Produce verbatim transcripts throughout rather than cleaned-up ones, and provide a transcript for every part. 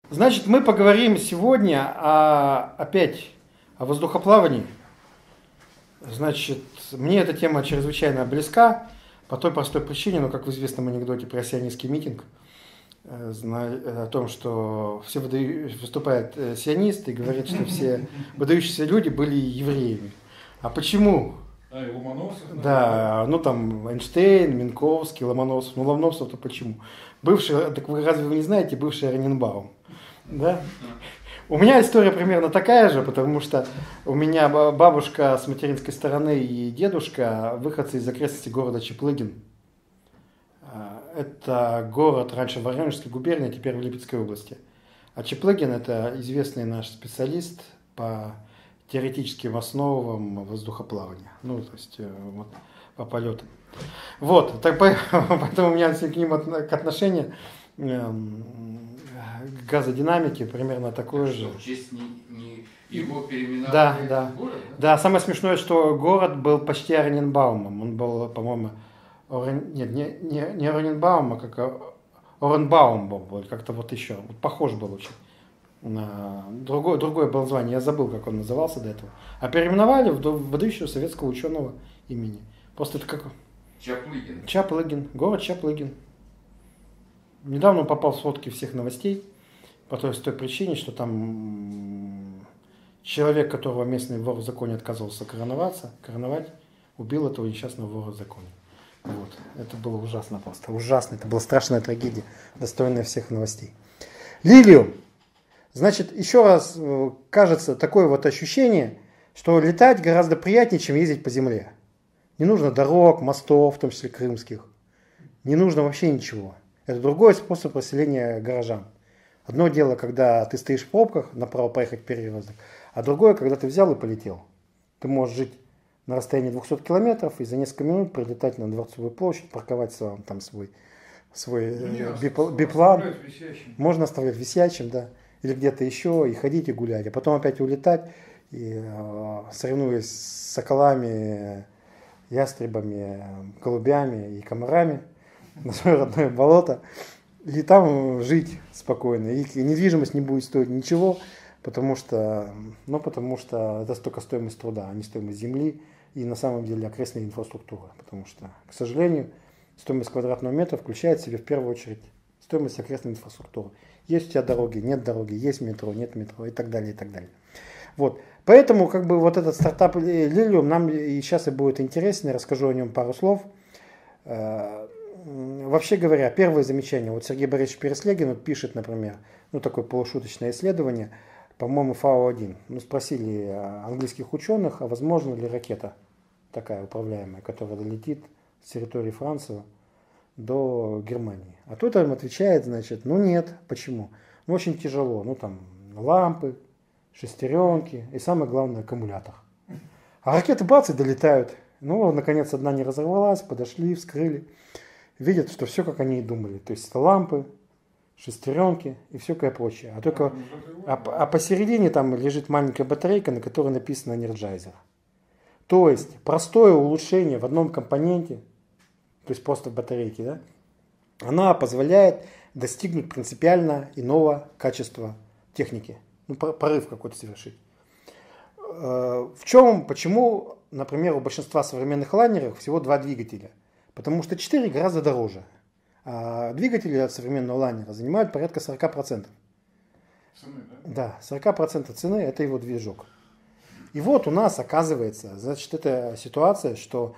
Значит, мы поговорим сегодня о, опять о воздухоплавании. Значит, мне эта тема чрезвычайно близка по той простой причине, ну, как в известном анекдоте про сионистский митинг, о том, что все выступают сионисты и говорят, что все выдающиеся люди были евреями. А почему? А, и Ломоносов? Да, ну там Эйнштейн, Минковский, Ломоносов. Ну, Ломоносов-то почему? Бывший, так вы разве вы не знаете, бывший Раненбаум? Да? У меня история примерно такая же, потому что у меня бабушка с материнской стороны и дедушка выходцы из окрестностей города Чаплыгин. Это город раньше в Воронежской губернии, а теперь в Липецкой области. А Чаплыгин – это известный наш специалист по теоретическим основам воздухоплавания. Ну, то есть вот, по полетам. Вот, так, поэтому у меня к ним отношение к газодинамике примерно такое же. В честь не, не его переименовали да, да. город? Да? Да, самое смешное, что город был почти Оренбаумом. Он был, по-моему, Орен... нет, не, не, не Оренбаум, а как Оренбаум был, как-то вот еще. Вот похож был очень. На... Другое, другое было название, я забыл, как он назывался до этого. А переименовали в выдающего советского ученого имени. Просто это как... Чаплыгин. Чаплыгин, город Чаплыгин. Недавно он попал в сводки всех новостей по той, той причине, что там человек, которого местный вор в законе отказывался короноваться, короновать, убил этого несчастного вора в законе. Вот. Это было ужасно просто. Ужасно. Это была страшная трагедия, достойная всех новостей. Лилиум. Значит, еще раз кажется такое вот ощущение, что летать гораздо приятнее, чем ездить по земле. Не нужно дорог, мостов, в том числе крымских. Не нужно вообще ничего. Это другой способ расселения горожан. Одно дело, когда ты стоишь в пробках, направо поехать перевозок, а другое, когда ты взял и полетел. Ты можешь жить на расстоянии двухсот километров и за несколько минут прилетать на Дворцовую площадь, парковать сам, там свой, свой Не, бипл, биплан. Висящим. Можно оставлять висячим, да. Или где-то еще, и ходить, и гулять. А потом опять улетать, и, э, соревнуясь с соколами, ястребами, голубями и комарами на свое родное болото. И там жить спокойно. И недвижимость не будет стоить ничего, потому что, ну, потому что это только стоимость труда, а не стоимость земли и на самом деле окрестная инфраструктура. Потому что, к сожалению, стоимость квадратного метра включает в себя в первую очередь стоимость окрестной инфраструктуры. Есть у тебя дороги, нет дороги, есть метро, нет метро и так далее, и так далее. Вот. Поэтому как бы вот этот стартап Лилиум нам и сейчас и будет интересен, я расскажу о нем пару слов. Вообще говоря, первое замечание, вот Сергей Борисович Переслегин вот пишет, например, ну такое полушуточное исследование, по-моему, Фау один. Ну, спросили английских ученых, а возможно ли ракета такая управляемая, которая долетит с территории Франции до Германии. А тот им отвечает, значит, ну нет, почему? Ну очень тяжело, ну там лампы, шестеренки и самое главное аккумулятор. А ракеты бац и долетают. Ну, наконец одна не разорвалась, подошли, вскрыли. Видят, что все как они и думали. То есть это лампы, шестеренки и все такое прочее. А только а, а посередине там лежит маленькая батарейка, на которой написано Energizer. То есть простое улучшение в одном компоненте, то есть просто в батарейке, да, она позволяет достигнуть принципиально иного качества техники. Ну, прорыв какой-то совершить. В чем, почему, например, у большинства современных лайнеров всего два двигателя? Потому что четыре гораздо дороже. А двигатели от современного лайнера занимают порядка сорок процентов. Цены, да? Да, сорок процентов цены это его движок. И вот у нас оказывается, значит, эта ситуация, что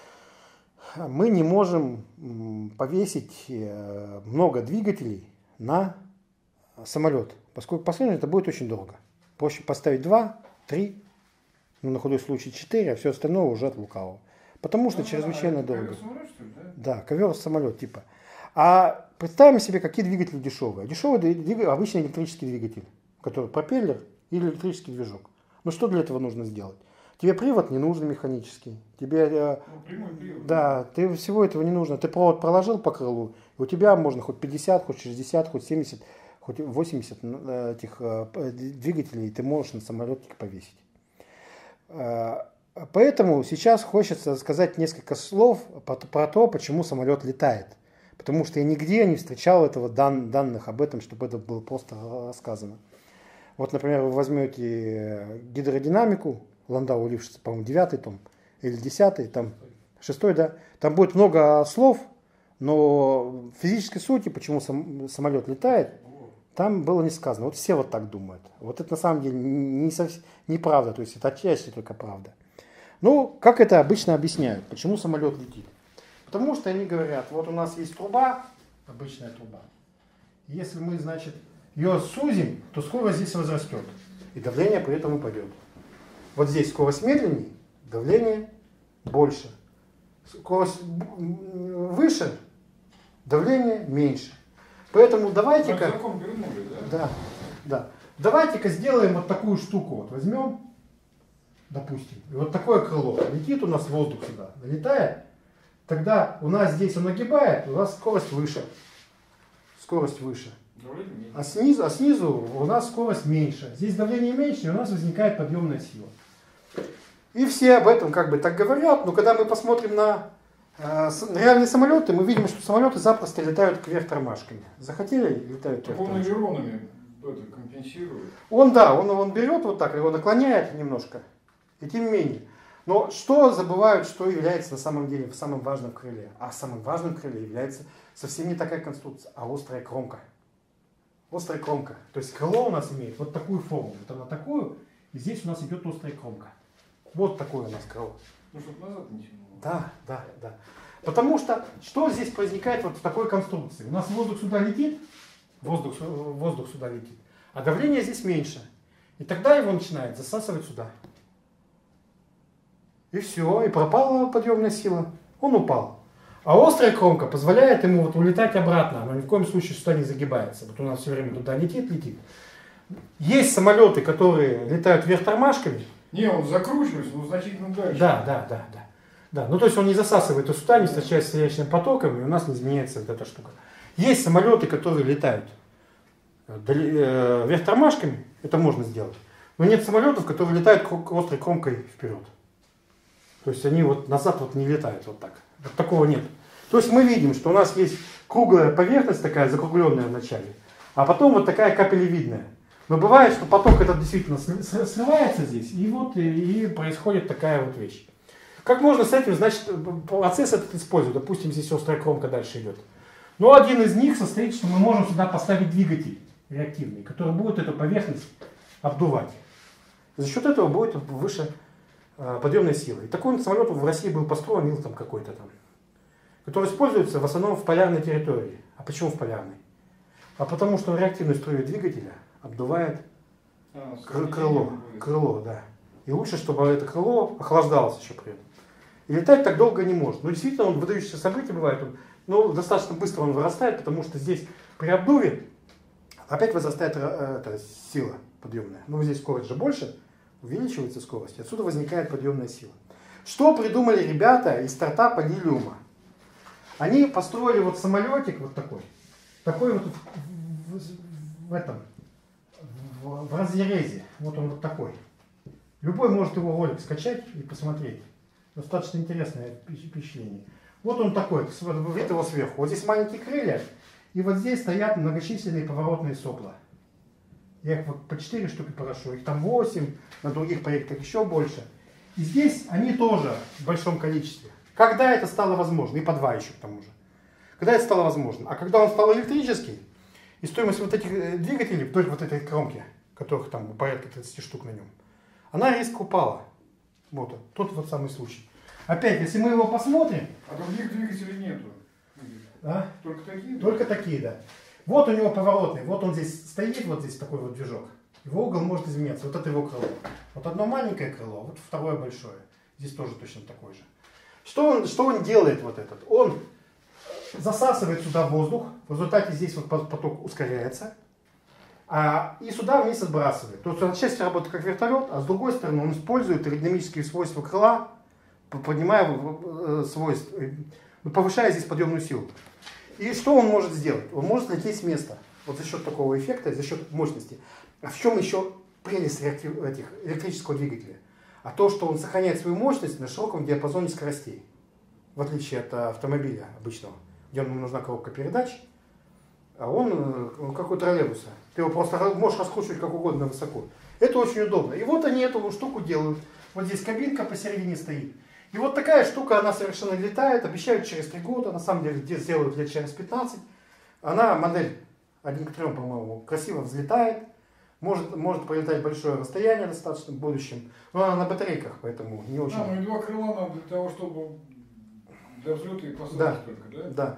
мы не можем повесить много двигателей на самолет, поскольку последнее это будет очень дорого. Проще поставить два, три, ну на худой случай четыре, а все остальное уже от лукавого. Потому что ну, чрезвычайно а дорого. Самолет, что ли, да? Да, ковер-самолет типа. А представим себе, какие двигатели дешевые. Дешевый двигатель, обычный электрический двигатель, который пропеллер или электрический движок. Ну что для этого нужно сделать? Тебе привод не нужен механический. Тебе, ну, прямой привод. Да, ты всего этого не нужно. Ты провод проложил по крылу, и у тебя можно хоть пятьдесят, хоть шестьдесят, хоть семьдесят, хоть восемьдесят этих двигателей ты можешь на самолетик повесить. Поэтому сейчас хочется сказать несколько слов про то, почему самолет летает. Потому что я нигде не встречал этого дан, данных об этом, чтобы это было просто рассказано. Вот, например, вы возьмете гидродинамику, Ландау Лившица, по-моему, девятый том или десятый, там шестой, да, там будет много слов, но в физической сути, почему сам, самолет летает, там было не сказано. Вот все вот так думают. Вот это на самом деле не, не, неправда, то есть это отчасти только правда. Ну, как это обычно объясняют, почему самолет летит? Потому что они говорят, вот у нас есть труба, обычная труба. Если мы, значит, ее сузим, то скорость здесь возрастет, и давление при этом упадет. Вот здесь скорость медленнее, давление больше. Скорость выше, давление меньше. Поэтому давайте-ка... Да, да. Давайте-ка сделаем вот такую штуку. Вот возьмем, допустим, и вот такое крыло. Летит у нас воздух сюда, долетает. Тогда у нас здесь он нагибает, у нас скорость выше. Скорость выше. А снизу, а снизу у нас скорость меньше. Здесь давление меньше, и у нас возникает подъемная сила. И все об этом как бы так говорят, но когда мы посмотрим на э, реальные самолеты, мы видим, что самолеты запросто летают кверх тормашками. Захотели, летают кверх тормашками. Он aileronами это компенсирует. Он, да, он, он берет вот так, его наклоняет немножко. И тем не менее. Но что забывают, что является на самом деле самым важным в крыле? А самым важным в крыле является совсем не такая конструкция, а острая кромка. Острая кромка. То есть крыло у нас имеет вот такую форму. Вот она такую, и здесь у нас идет острая кромка. Вот такое у нас крыло. Ну, чтобы назад не тянуло. Да, да, да. Потому что, что здесь возникает вот в такой конструкции? У нас воздух сюда летит, воздух, воздух сюда летит, а давление здесь меньше. И тогда его начинает засасывать сюда. И все, и пропала подъемная сила. Он упал. А острая кромка позволяет ему вот улетать обратно. Она ни в коем случае сюда не загибается. Вот у нас все время туда летит, летит. Есть самолеты, которые летают вверх тормашками. Не, он закручивается, но значительно дальше. Да, да, да, да. Да, ну то есть он не засасывает и сюда, не встречается с встречным потоком, и у нас не изменяется вот эта штука. Есть самолеты, которые летают вверх тормашками, это можно сделать. Но нет самолетов, которые летают острой кромкой вперед. То есть они вот назад вот не летают вот так. Вот такого нет. То есть мы видим, что у нас есть круглая поверхность такая, закругленная вначале, а потом вот такая капелевидная. Но бывает, что поток этот действительно срывается здесь, и вот и, и происходит такая вот вещь. Как можно с этим, значит, процесс этот использовать? Допустим, здесь острая кромка дальше идет. Но один из них состоит, что мы можем сюда поставить двигатель реактивный, который будет эту поверхность обдувать. За счет этого будет выше э, подъемная сила. И такой самолет в России был построен, Ил там какой-то там, который используется в основном в полярной территории. А почему в полярной? А потому что реактивную струю двигателя обдувает а, крыло, крыло, да. И лучше, чтобы это крыло охлаждалось еще при этом. И летать так долго не может. Но действительно, он выдающиеся события бывает. Он, но достаточно быстро он вырастает, потому что здесь при обдуве опять возрастает э, эта сила подъемная. Но здесь скорость же больше, увеличивается скорость, и отсюда возникает подъемная сила. Что придумали ребята из стартапа Лилиума? Они построили вот самолетик вот такой, такой вот в, в, в этом, в, в разрезе. Вот он вот такой. Любой может его ролик скачать и посмотреть. Достаточно интересное впечатление. Вот он такой, вид его сверху. Вот здесь маленькие крылья, и вот здесь стоят многочисленные поворотные сопла. Я их вот по четыре штуки порошу, их там восемь, на других проектах еще больше. И здесь они тоже в большом количестве. Когда это стало возможно? И по два еще к тому же. Когда это стало возможно? А когда он стал электрический, и стоимость вот этих двигателей, вдоль вот этой кромки, которых там порядка тридцати штук на нем, она резко упала. Вот он, тот вот самый случай. Опять, если мы его посмотрим... А других двигателей нету. А? Только такие? Только да? такие, да. Вот у него поворотный, вот он здесь стоит, вот здесь такой вот движок. Его угол может изменяться, вот это его крыло. Вот одно маленькое крыло, вот второе большое. Здесь тоже точно такой же. Что он, что он делает вот этот? Он засасывает сюда воздух, в результате здесь вот поток ускоряется. А, и сюда вниз отбрасывает. То есть он отчасти работает как вертолет, а с другой стороны он использует аэродинамические свойства крыла, поднимая свойства, повышая здесь подъемную силу. И что он может сделать? Он может лететь с места. Вот за счет такого эффекта, за счет мощности. А в чем еще прелесть реактив, этих, электрического двигателя? А то, что он сохраняет свою мощность на широком диапазоне скоростей. В отличие от автомобиля обычного. где нужна коробка передач, а он, он как у троллейбуса. Ты его просто можешь раскручивать как угодно высоко. Это очень удобно. И вот они эту штуку делают. Вот здесь кабинка посередине стоит. И вот такая штука, она совершенно летает, обещают через три года, на самом деле где сделают лет через пятнадцать. Она, модель один к трем, по-моему, красиво взлетает, может, может пролетать большое расстояние достаточно в будущем, но она на батарейках, поэтому не очень. А, ну и два крыла надо для того, чтобы для взлета и посадки Да, только, да? да.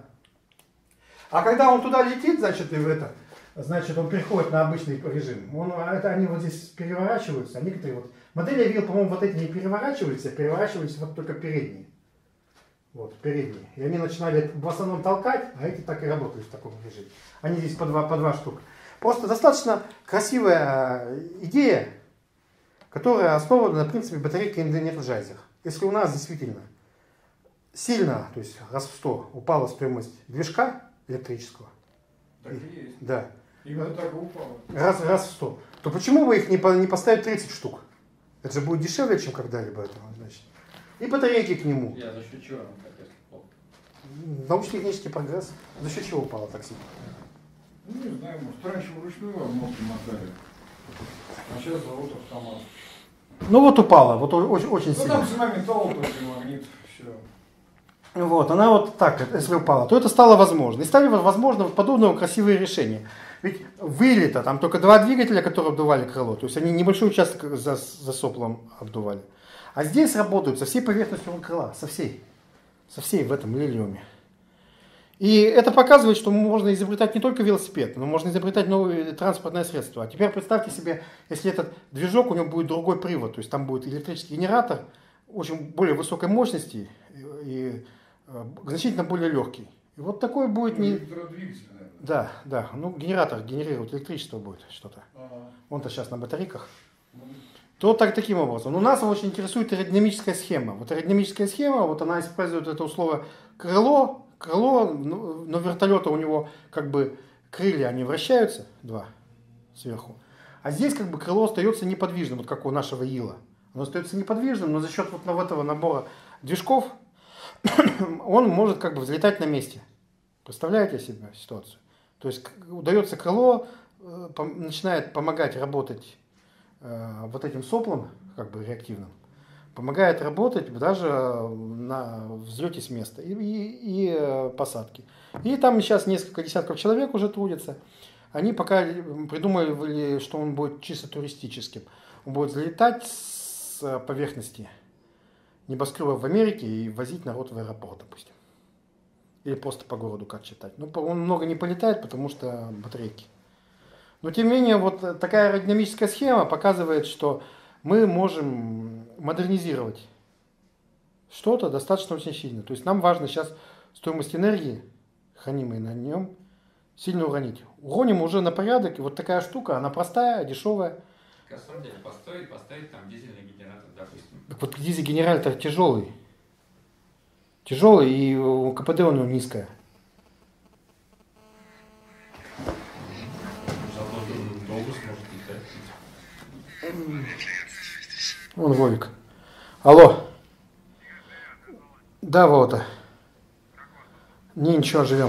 А когда он туда летит, значит, и в это, значит, он переходит на обычный режим. Он, это, они вот здесь переворачиваются, а некоторые вот... Модели я видел, по-моему, вот эти не переворачиваются, а переворачиваются вот только передние. Вот, передние. И они начинали в основном толкать, а эти так и работают в таком режиме. Они здесь по два, по два штука. Просто достаточно красивая идея, которая основана на принципе батарейки Energizer. Если у нас действительно сильно, то есть раз в сто, упала стоимость движка электрического, Так и есть. да, Именно так и упало. раз, раз в сто, то почему бы их не, по, не поставить тридцать штук? Это же будет дешевле, чем когда-либо это, значит. И батарейки к нему. Я за счет чего он так упал? Научно-технический прогресс. За счет чего упало так сильно? Ну, не знаю, может, раньше вручную обмотки мотали, а сейчас завод автомат. Ну вот упала, вот о- очень, очень Ну, сильно. там цена металла, только магнит, все. Вот, она вот так, если упала, то это стало возможно. И стали возможны вот подобные красивые решения. Ведь вылета, там только два двигателя, которые обдували крыло, то есть они небольшой участок за, за соплом обдували. А здесь работают со всей поверхностью крыла, со всей, со всей в этом лилиуме. И это показывает, что можно изобретать не только велосипед, но можно изобретать новые транспортные средства. А теперь представьте себе, если этот движок, у него будет другой привод, то есть там будет электрический генератор, очень более высокой мощности и, и э, значительно более легкий. И вот такой будет не... Электродвигатель, наверное. Да, да, ну генератор генерирует электричество будет что-то. Ага. Он-то сейчас на батарейках. То так, таким образом. Но нас очень интересует аэродинамическая схема. Вот аэродинамическая схема, вот она использует это слово крыло, крыло, ну, но вертолета у него как бы крылья, они вращаются, два сверху. А здесь как бы крыло остается неподвижным, вот как у нашего Ила. Оно остается неподвижным, но за счет вот этого набора движков он может как бы взлетать на месте. Представляете себе ситуацию? То есть удается крыло, э, пом- начинает помогать работать э, вот этим соплом, как бы реактивным, помогает работать даже на взлете с места и, и, и э, посадке. И там сейчас несколько десятков человек уже трудятся. Они пока придумали, что он будет чисто туристическим. Он будет залетать с поверхности небоскребов в Америке и возить народ в аэропорт, допустим. Или просто по городу как читать. Ну, он много не полетает, потому что батарейки. Но тем не менее, вот такая аэродинамическая схема показывает, что мы можем модернизировать что-то достаточно очень сильно. То есть нам важно сейчас стоимость энергии, хранимой на нем, сильно уронить. Уроним уже на порядок, и вот такая штука, она простая, дешевая. На самом деле, поставить, поставить там дизельный генератор, допустим. Так вот дизель-генератор тяжелый. Тяжелый, и КПД у него низкое. Зато долго сможет летать. Вон Вовик. Алло. Да, Волода. Не, ничего, живем.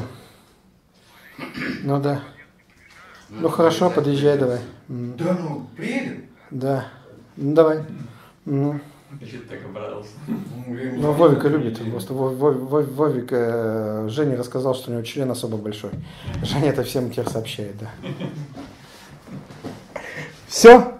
Ну да. Ну хорошо, подъезжай давай. М, Да ну, приедем? Да. Ну давай. М. Ты так обрадовался. Ну, Вовика любит. Просто Вов- Вов- Вов- Вовик э, Жене рассказал, что у него член особо большой. Женя это всем теперь сообщает, да. Все?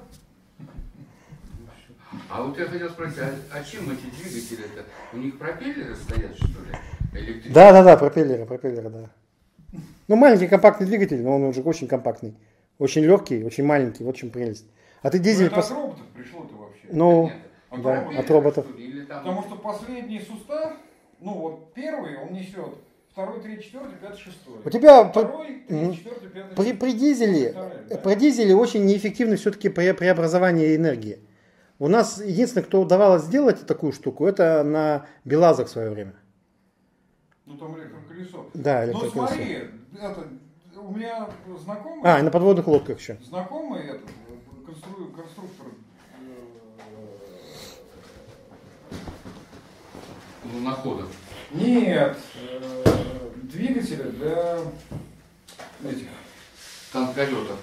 А вот я хотел спросить, а, а чем эти двигатели-то? У них пропеллеры стоят, что ли? Электрические? Да, да, да, пропеллеры, пропеллеры, да. Ну, маленький компактный двигатель, но он уже очень компактный. Очень легкий, очень маленький, вот в чем прелесть. А ты дизель... Это пос- от роботов пришло-то вообще. Ну, Нет, От да, роботов. от роботов. что ли? Или там... Потому что последний сустав, ну вот первый он несет, второй, третий, четвертый, пятый, шестой. У тебя по- Второй, Мгм. третий, четвертый, пятый, при, шестой. при дизеле, Вторая, да? при дизеле очень неэффективно все-таки пре- преобразование энергии. У нас единственное, кто удавалось сделать такую штуку, это на БелАЗах в свое время. Ну там электроколесо. Да, Ну электроколесо. смотри, это, у меня знакомый, А, и на подводных лодках еще. знакомый этот, констру- конструктор, э, Луноходов. нет, э, двигателя для этих Танколетов.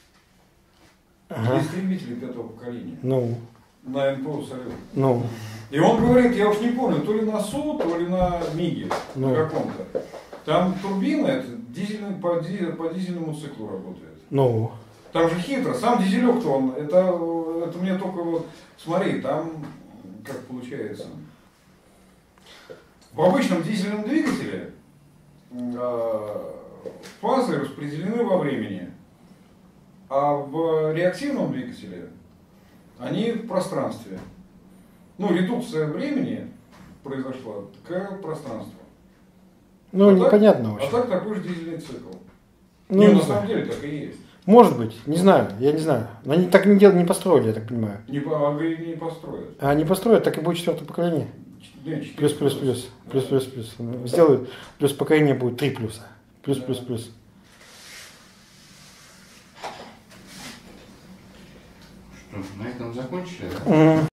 Ага. истребителей пятого поколения Ну, на эн пэ о «Салют». ну, И он говорит, я уж не помню, то ли на СУ, то ли на МИГе, Ну. на каком-то. Там турбина это дизельный, по, ди- по дизельному циклу работает. ну. Там же хитро, сам дизелек-то он, это, это мне только вот, смотри, там как получается. В обычном дизельном двигателе э, фазы распределены во времени, а в реактивном двигателе они в пространстве. Ну, редукция времени произошла к пространству. Ну, А так- непонятно А вообще. так такой же дизельный цикл. Ну, не, не на знаю. самом деле так и есть. Может быть, не знаю, я не знаю. Но они так не, дел, не построили, я так понимаю. Не, по- а говорит, не построят. А они построят, так и будет четвертое поколение. Не, четыре Плюс, плюс, плюс. Плюс, плюс, плюс. Сделают, плюс поколение будет три плюса. Плюс, Да. плюс, плюс. Что, на этом закончили, да? Мгм.